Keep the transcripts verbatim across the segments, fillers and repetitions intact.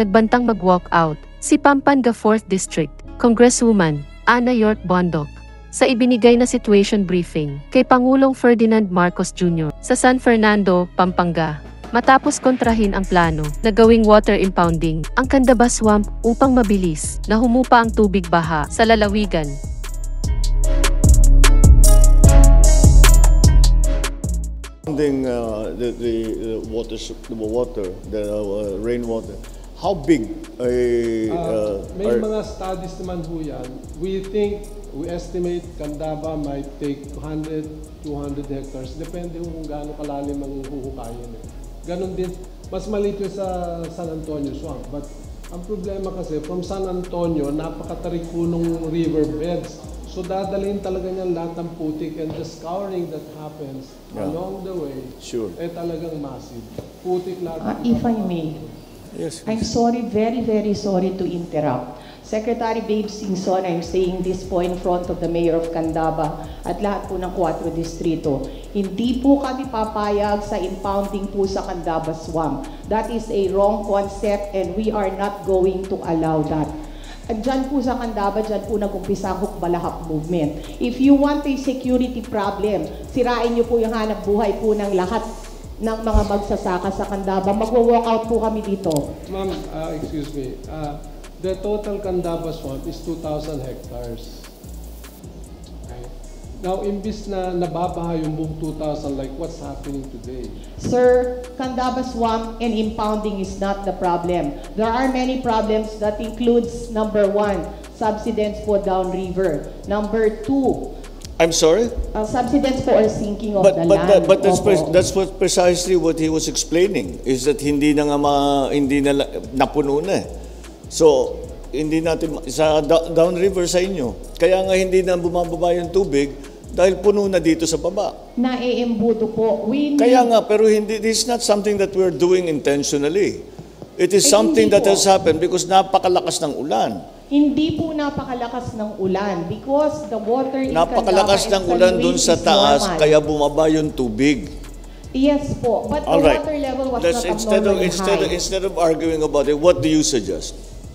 nagbantang mag-walk out si Pampanga fourth District Congresswoman Ana York Bondoc sa ibinigay na situation briefing kay Pangulong Ferdinand Marcos Junior sa San Fernando, Pampanga. Matapos kontrahin ang plano na gawing water impounding ang Candaba Swamp upang mabilis na humupa ang tubig baha sa lalawigan. Impounding uh, the, the uh, water, the water, the uh, rainwater. How big a, uh, uh, may are, mga studies naman ho yan. We think, we estimate Candaba might take two hundred, two hundred hectares. Depende kung gaano kalalim ang huhukayin. Eh. Ganon din, mas maliit yung sa San Antonio Swamp. But ang problema kasi, from San Antonio, napakatarik po nung river beds. So dadalhin talaga niyan lahat ng putik, and the scouring that happens yeah. along the way, sure. eh talagang massive. Putik lahat. Uh, if I may, yes, I'm sorry, very, very sorry to interrupt. Secretary Babe Singson, I'm saying this po in front of the Mayor of Candaba at lahat po ng Cuatro Distrito. Hindi po kami papayag sa impounding po sa Candaba Swamp. That is a wrong concept and we are not going to allow that. At dyan po sa Candaba, dyan po nag-umpisa ang Hukbalahap movement. If you want a security problem, sirain niyo po yung hanap buhay po ng lahat ng mga magsasaka sa Candaba. Magwo-walk out po kami dito. Ma'am, uh, excuse me. Uh, the total Candaba Swamp is two thousand hectares. Okay. Now, imbis na nababaha yung buong two thousand, like what's happening today? Sir, Candaba Swamp and impounding is not the problem. There are many problems that includes, number one, subsidence po downriver. Number two, I'm sorry? Uh, subsidence po or sinking of But, the but, land. that, but that's, pre Opo. that's what precisely what he was explaining, is that hindi na nga ma, hindi na napuno na. So, hindi natin, sa downriver sa inyo, kaya nga hindi na bumababa yung tubig dahil puno na dito sa baba. Naiembudo po. We need... Kaya nga, pero hindi, this is not something that we're doing intentionally. It is Ay, something hindi that po. has happened because napakalakas ng ulan. Hindi po napakalakas ng ulan because the water in Napakalakas ng Candaba and San ulan Luis dun sa is taas, normal. kaya bumaba yung tubig. Yes po, but All the right. water level was Let's, not instead of abnormally instead of, high. instead of arguing about it, what do you suggest?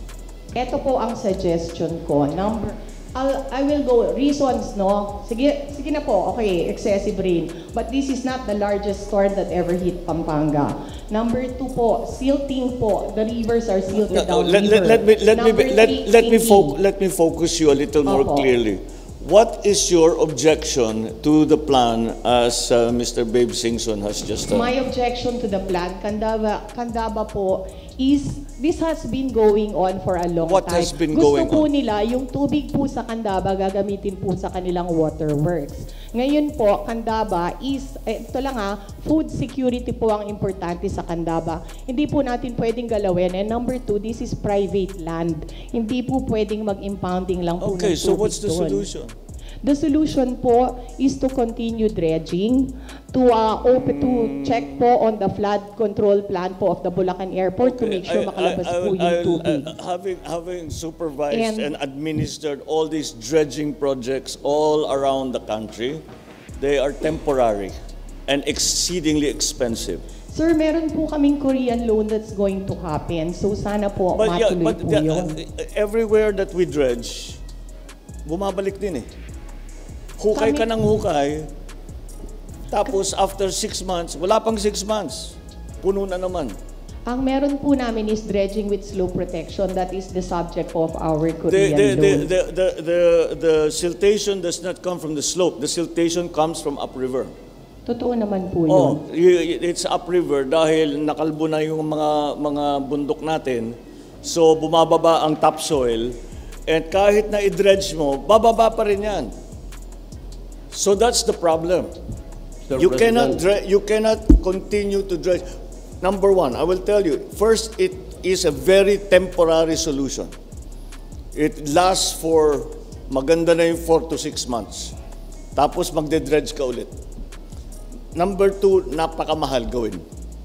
Ito po ang suggestion ko. Number, I'll, I will go, reasons, no? Sige, sige na po, okay, excessive rain. But this is not the largest storm that ever hit Pampanga. Number two po, silting po. The rivers are silted No, down let, river. let, let me let Number me let, three, let me sinking. fo let me focus you a little more Opo. clearly. What is your objection to the plan as uh, Mister Babe Singson has just done? My objection to the plan, Candaba, Candaba po, is this has been going on for a long What time. has been Gusto going po on? nila, yung tubig po sa Candaba, gagamitin po sa kanilang waterworks. Ngayon po, Candaba is, eh, ito lang ha, food security po ang importante sa Candaba. Hindi po natin pwedeng galawin. And number two, this is private land. Hindi po pwedeng mag-impounding lang po Okay, ng so tubig what's the doon. solution? The solution po is to continue dredging, to uh, open, to check po on the flood control plan po of the Bulacan Airport to make sure I- makalabas I- I- po yung I- tubig. uh, having having supervised and, And- administered all these dredging projects all around the country, they are temporary and exceedingly expensive. Sir, meron po kaming Korean loan that's going to happen. So sana po But yeah, matuloy but po the- yun. uh, everywhere that we dredge, bumabalik din eh. Hukay ka Kami- ng hukay, tapos after six months, wala pang six months, puno na naman. Ang meron po namin is dredging with slope protection. That is the subject of our The, Korean the, the, loan. the, the, the, the siltation does not come from the slope. The siltation comes from upriver. Totoo naman po yun. Oh, y- it's upriver dahil nakalbo na yung mga mga bundok natin. So bumababa ang topsoil and kahit na i-dredge mo, bababa pa rin yan. So that's the problem. Mister You cannot President. dre- you cannot continue to dredge. Number one, I will tell you. First, it is a very temporary solution. It lasts for maganda na yung four to six months. Tapos magde-dredge ka ulit. Number two, napakamahal gawin.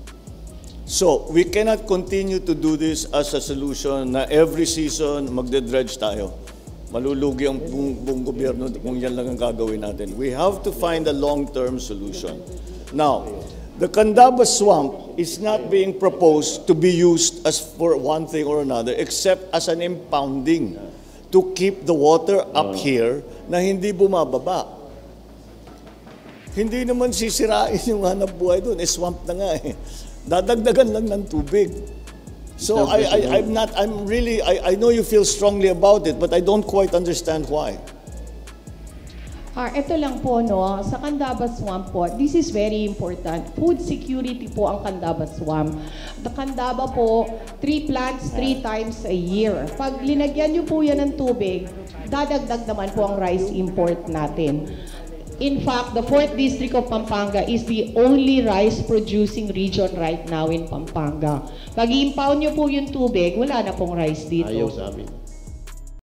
So, we cannot continue to do this as a solution na every season magde-dredge tayo. Malulugi ang buong, buong gobyerno kung yan lang ang gagawin natin. We have to find a long-term solution. Now, The Candaba swamp is not being proposed to be used as for one thing or another except as an impounding to keep the water up here na hindi bumababa. Hindi naman sisirain yung hanap buhay doon. Eh, swamp na nga eh. Dadagdagan lang ng tubig. So I, I, I'm not, I'm really, I, I know you feel strongly about it, but I don't quite understand why. Ah, ito lang po, no, sa Candaba Swamp po, this is very important. Food security po ang Candaba Swamp. The Candaba po, three plants, three times a year. Pag linagyan nyo po yan ng tubig, dadagdag naman po ang rice import natin. In fact, the fourth District of Pampanga is the only rice-producing region right now in Pampanga. Pag i-impound nyo po yung tubig, wala na pong rice dito. Ayaw sa amin.